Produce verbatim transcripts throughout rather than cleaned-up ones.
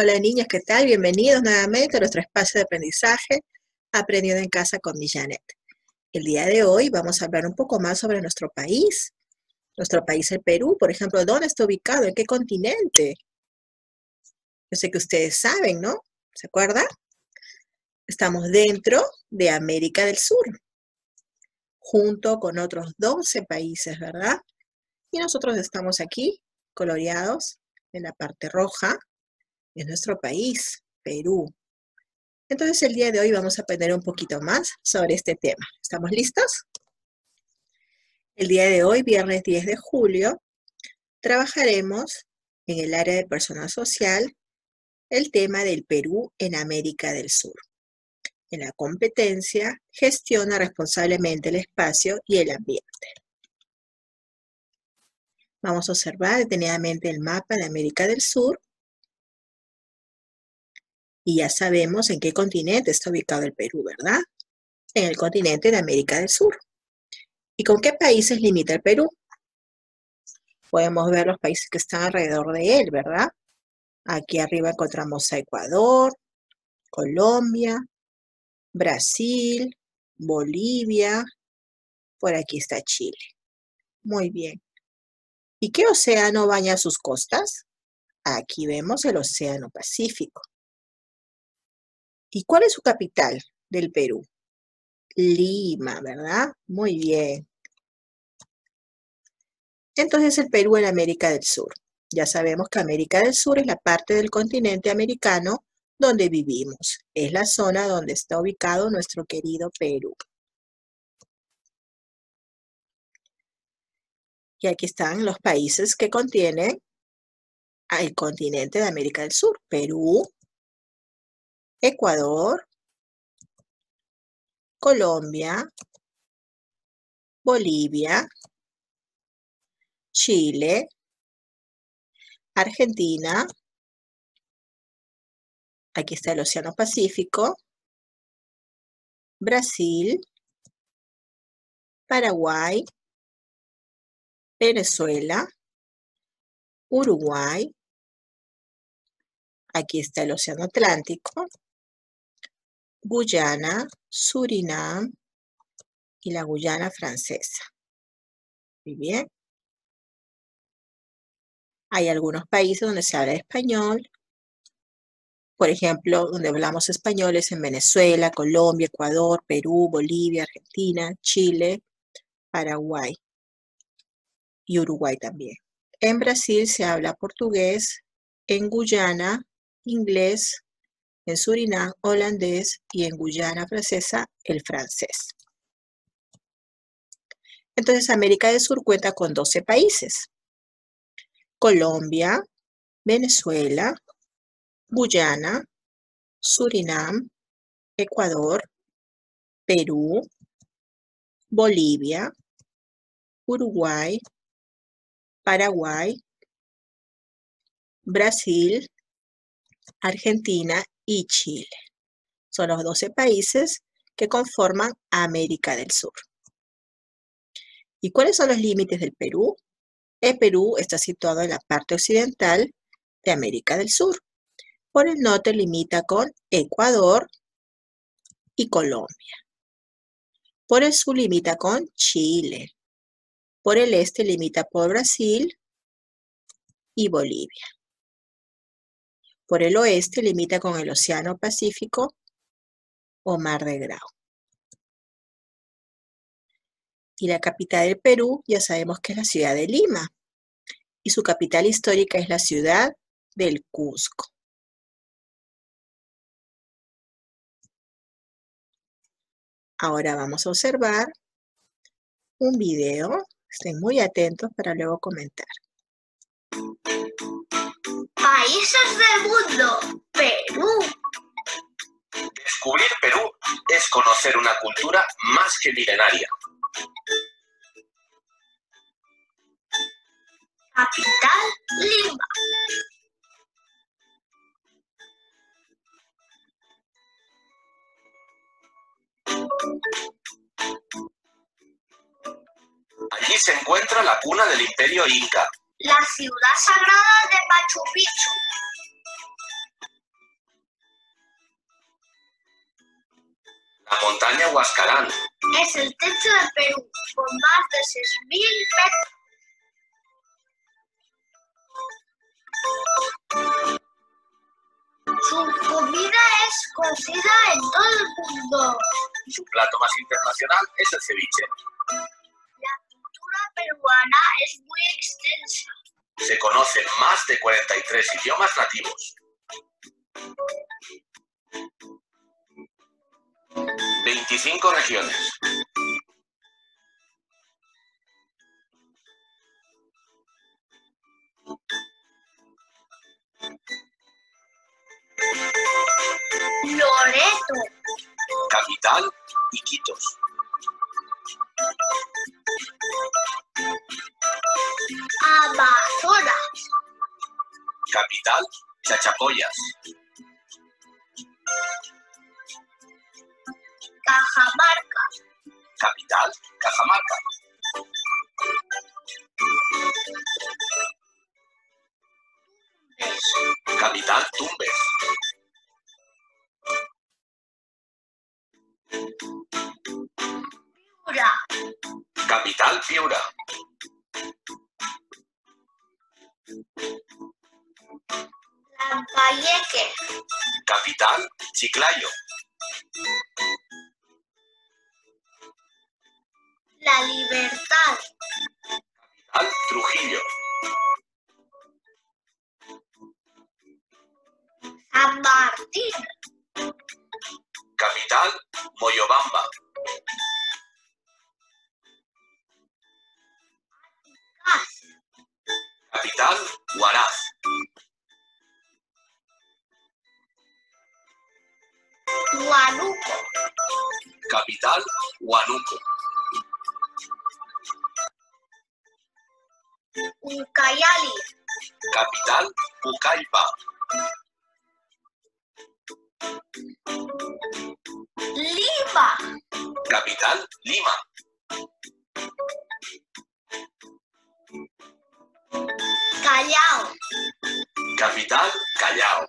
Hola niños, ¿qué tal? Bienvenidos nuevamente a nuestro espacio de aprendizaje Aprendiendo en Casa con Miss Janet. El día de hoy vamos a hablar un poco más sobre nuestro país. Nuestro país, el Perú, por ejemplo, ¿dónde está ubicado? ¿En qué continente? Yo sé que ustedes saben, ¿no? ¿Se acuerdan? Estamos dentro de América del Sur, junto con otros doce países, ¿verdad? Y nosotros estamos aquí, coloreados en la parte roja. Es nuestro país, Perú. Entonces el día de hoy vamos a aprender un poquito más sobre este tema. ¿Estamos listos? El día de hoy, viernes diez de julio, trabajaremos en el área de personal social el tema del Perú en América del Sur. En la competencia, gestiona responsablemente el espacio y el ambiente. Vamos a observar detenidamente el mapa de América del Sur. Y ya sabemos en qué continente está ubicado el Perú, ¿verdad? En el continente de América del Sur. ¿Y con qué países limita el Perú? Podemos ver los países que están alrededor de él, ¿verdad? Aquí arriba encontramos a Ecuador, Colombia, Brasil, Bolivia. Por aquí está Chile. Muy bien. ¿Y qué océano baña sus costas? Aquí vemos el Océano Pacífico. ¿Y cuál es su capital del Perú? Lima, ¿verdad? Muy bien. Entonces el Perú en América del Sur. Ya sabemos que América del Sur es la parte del continente americano donde vivimos. Es la zona donde está ubicado nuestro querido Perú. Y aquí están los países que contienen el continente de América del Sur. Perú, Ecuador, Colombia, Bolivia, Chile, Argentina. Aquí está el Océano Pacífico. Brasil, Paraguay, Venezuela, Uruguay. Aquí está el Océano Atlántico, Guyana, Surinam y la Guyana Francesa. Muy bien. Hay algunos países donde se habla español. Por ejemplo, donde hablamos español es en Venezuela, Colombia, Ecuador, Perú, Bolivia, Argentina, Chile, Paraguay y Uruguay también. En Brasil se habla portugués, en Guyana, inglés, en Surinam, holandés y en Guyana Francesa, el francés. Entonces, América del Sur cuenta con doce países. Colombia, Venezuela, Guyana, Surinam, Ecuador, Perú, Bolivia, Uruguay, Paraguay, Brasil, Argentina y Chile. Son los doce países que conforman América del Sur. ¿Y cuáles son los límites del Perú? El Perú está situado en la parte occidental de América del Sur. Por el norte limita con Ecuador y Colombia. Por el sur limita con Chile. Por el este limita por Brasil y Bolivia. Por el oeste limita con el Océano Pacífico o Mar de Grau. Y la capital del Perú ya sabemos que es la ciudad de Lima. Y su capital histórica es la ciudad del Cusco. Ahora vamos a observar un video. Estén muy atentos para luego comentar. Países del mundo. Perú. Descubrir Perú es conocer una cultura más que milenaria. Capital, Lima. Allí se encuentra la cuna del Imperio Inca. La ciudad sagrada de Machu Picchu. La montaña Huascarán. Es el techo del Perú, con más de seis mil metros. Su comida es conocida en todo el mundo. Su plato más internacional es el ceviche. La cultura peruana es muy extensa. Se conocen más de cuarenta y tres idiomas nativos. veinticinco regiones. Loreto, Capital, Iquitos. Amazonas, Capital, Chachapoyas. Cajamarca, Capital, Cajamarca. Capital, Tumbes. Piura, Capital, Piura. Lambayeque, Capital, Chiclayo. La Libertad, Capital, Trujillo. San Martín, Capital, Moyobamba. Caz, Capital, Huaraz. Huánuco, Capital, Huánuco. Ucayali, Capital, Pucallpa. Lima, Capital, Lima. Callao, Capital, Callao.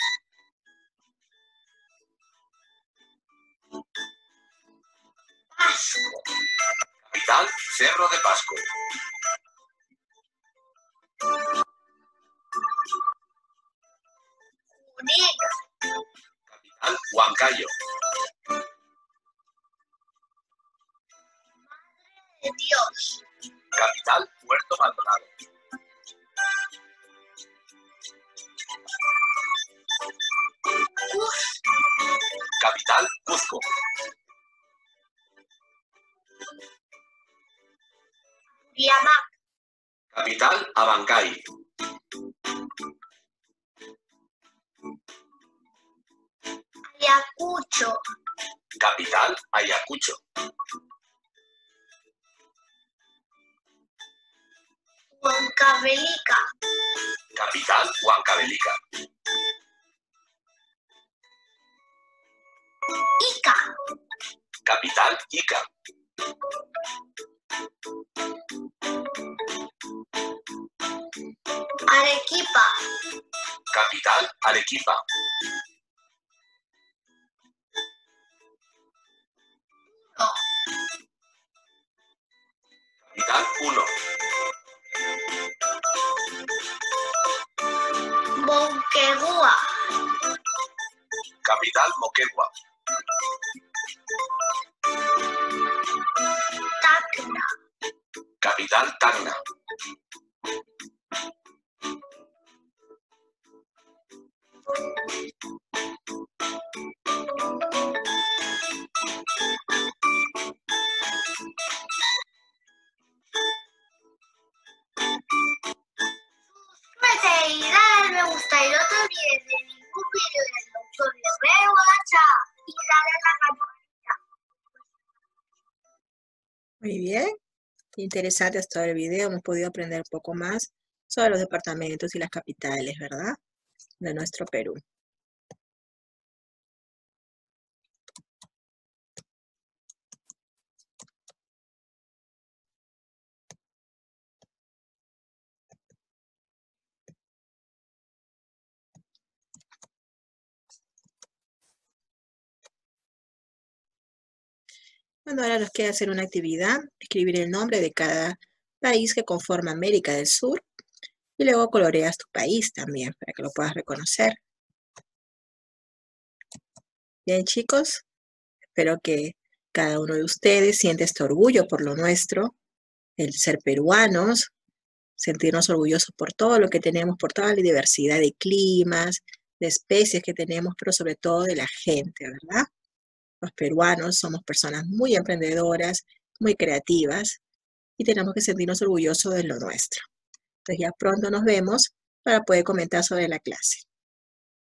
Pasco, Capital, Cerro de Pasco. Junín, Capital, Huancayo. de Dios, Capital, Puerto Maldonado. Cusco, Capital, Cuzco. Yamac, Capital, Abancay. Ayacucho, Capital, Ayacucho. Huancavelica, Capital, Huancavelica. Ica, Capital, Ica. Arequipa, Capital, Arequipa. Puno, Capital, Puno. Moquegua, Capital, Moquegua. Tacna, Capital, Tacna. suscríbete y dale me gusta y no te olvides de ningún vídeo del doctor Guerrero Gacha y dale a la campanita. Muy bien. Interesante hasta el video. Hemos podido aprender un poco más sobre los departamentos y las capitales, ¿verdad? De nuestro Perú. Bueno, ahora nos queda hacer una actividad, escribir el nombre de cada país que conforma América del Sur y luego coloreas tu país también para que lo puedas reconocer. Bien, chicos, espero que cada uno de ustedes siente este orgullo por lo nuestro, el ser peruanos, sentirnos orgullosos por todo lo que tenemos, por toda la diversidad de climas, de especies que tenemos, pero sobre todo de la gente, ¿verdad? Los peruanos somos personas muy emprendedoras, muy creativas y tenemos que sentirnos orgullosos de lo nuestro. Entonces ya pronto nos vemos para poder comentar sobre la clase.